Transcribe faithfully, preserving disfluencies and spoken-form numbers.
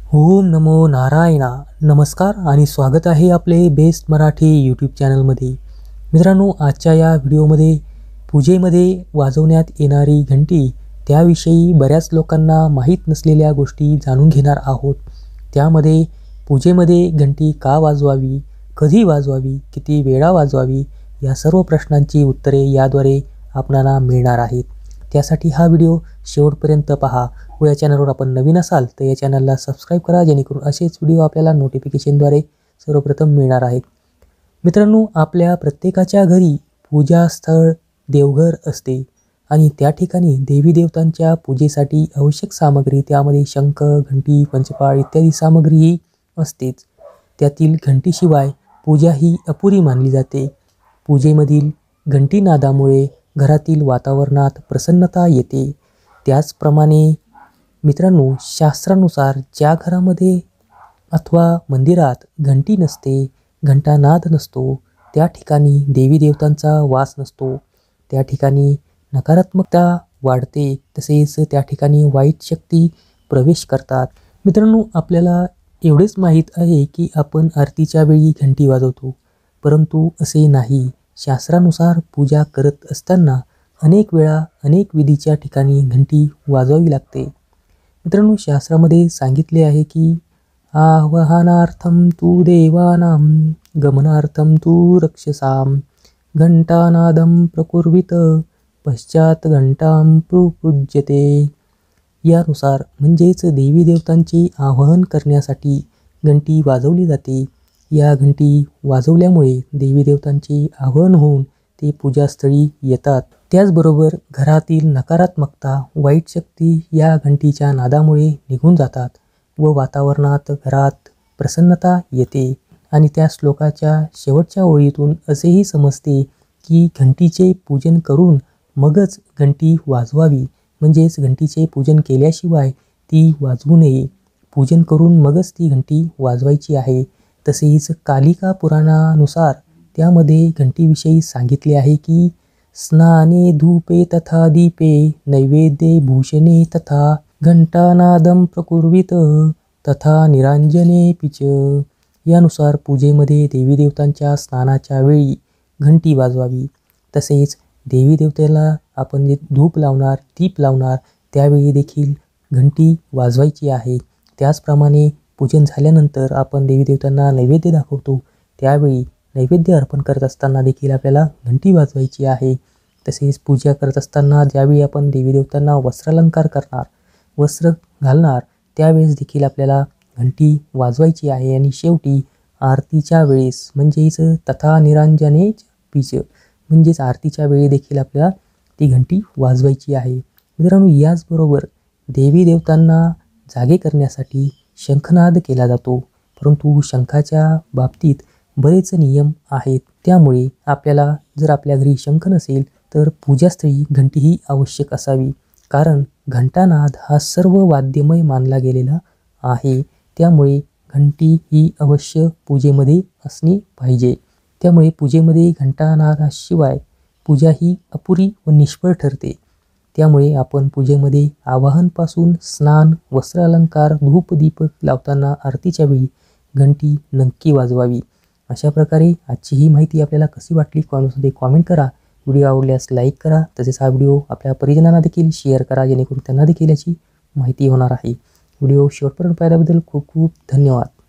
ओम नमो नारायणा. नमस्कार आणि स्वागत आहे आपले बेस्ट मराठी यूट्यूब चॅनलमध्ये. मित्रांनो, आजच्या या व्हिडिओमध्ये पूजेमध्ये वाजवण्यात येणारी घंटी त्याविषयी बऱ्याच लोकांना माहीत नसलेल्या गोष्टी जाणून घेणार आहोत. त्यामध्ये पूजेमध्ये घंटी का वाजवावी, कधी वाजवावी, किती वेळा वाजवावी या सर्व प्रश्नांची उत्तरे याद्वारे आपणाला मिळणार आहेत. त्यासाठी हा व्हिडिओ शेवटपर्यंत पहा व या चॅनलवर आपण नवीन असाल तर या चॅनलला सबस्क्राईब करा, जेणेकरून असेच व्हिडिओ आपल्याला नोटिफिकेशनद्वारे सर्वप्रथम मिळणार आहेत. मित्रांनो, आपल्या प्रत्येकाच्या घरी पूजास्थळ देवघर असते आणि त्या ठिकाणी देवी देवतांच्या पूजेसाठी आवश्यक सामग्री, त्यामध्ये शंख, घंटी, पंचपाळ इत्यादी सामग्रीही असतेच. त्यातील घंटीशिवाय पूजा ही अपुरी मानली जाते. पूजेमधील घंटीनादामुळे घरातील वातावरणात प्रसन्नता येते. त्याचप्रमाणे मित्रांनो, शास्त्रानुसार ज्या घरामध्ये अथवा मंदिरात घंटी नसते, घंटानाद नसतो, त्या ठिकाणी देवी देवतांचा वास नसतो. त्या ठिकाणी नकारात्मकता वाढते, तसेच त्या ठिकाणी वाईट शक्ती प्रवेश करतात. मित्रांनो, आपल्याला एवढेच माहीत आहे की आपण आरतीच्या वेळी घंटी वाजवतो, परंतु असे नाही. शास्त्रानुसार पूजा करत असताना अनेक वेळा अनेक विधीच्या ठिकाणी घंटी वाजवावी लागते. मित्रांनो, शास्त्रामध्ये सांगितले आहे की आवाहनार्थम तू देवानां गमनार्थम तू रक्षसाम घंटानादम प्रकुर्वित पश्चात घंटां प्रपूज्यते. यानुसार म्हणजेच देवी देवतांचे आवाहन करण्यासाठी घंटी वाजवली जाते. या घंटी वाजवल्यामुळे देवी देवतांचे आवाहन होऊन ते पूजास्थळी येतात. त्याचबरोबर घरातील नकारात्मकता, वाईट शक्ती या घंटीच्या नादामुळे निघून जातात व वातावरणात घरात प्रसन्नता येते. आणि त्या श्लोकाच्या शेवटच्या ओळीतून असेही समजते की घंटीचे पूजन करून मगच घंटी वाजवावी, म्हणजेच घंटीचे पूजन केल्याशिवाय ती वाजवू नये. पूजन करून मगच ती घंटी वाजवायची आहे. तसेच कालिका पुराणानुसार त्यामध्ये घंटीविषयी सांगितले आहे की स्नाने धूपे तथा दीपे नैवेद्ये भूषणे तथा घंटानादम प्रकुर्वित तथा निरांजने पिच. यानुसार पूजेमध्ये देवी देवतांच्या स्नानाच्या वेळी घंटी वाजवावी. तसेच देवी देवतेला आपण जे धूप लावणार, दीप लावणार त्यावेळी देखील घंटी वाजवायची आहे. त्याचप्रमाणे पूजन झाल्यानंतर आपण देवी देवतांना नैवेद्य दाखवतो, त्यावेळी नैवेद्य अर्पण करत असताना देखील आपल्याला घंटी वाजवायची आहे. तसेच पूजा करत असताना ज्यावेळी आपण देवी देवतांना वस्त्रालंकार करणार, वस्त्र घालणार, त्यावेळेस देखील आपल्याला घंटी वाजवायची आहे. आणि शेवटी आरतीच्या वेळेस म्हणजेच तथा निरांजने पिच, म्हणजेच आरतीच्या वेळी देखील आपल्याला ती घंटी वाजवायची आहे. मित्रांनो, याचबरोबर देवी देवतांना जागे करण्यासाठी शंखनाद केला जातो, परंतु शंखाच्या बाबतीत बरेच नियम आहेत. त्यामुळे आपल्याला जर आपल्या घरी शंख नसेल तर पूजास्थळी घंटीही आवश्यक असावी, कारण घंटानाद हा सर्व वाद्यमय मानला गेलेला आहे. त्यामुळे घंटी ही अवश्य पूजेमध्ये असणे पाहिजे. त्यामुळे पूजेमध्ये घंटानादाशिवाय पूजा ही अपुरी व निष्फळ ठरते. त्यामुळे आपण पूजेमध्ये आवाहनपासून स्नान, वस्त्रालंकार, धूप, दीप लावताना आरतीच्या वेळी घंटी नक्की वाजवावी. अशा प्रकारे आजची ही माहिती आपल्याला कशी वाटली कॉमेंट्समध्ये कॉमेंट करा. व्हिडिओ आवडल्यास लाईक करा. तसेच हा व्हिडिओ आपल्या परिजनांना देखील शेअर करा, जेणेकरून त्यांना देखील याची माहिती होणार आहे. व्हिडिओ शेवटपर्यंत पाहिल्याबद्दल खूप खूप धन्यवाद.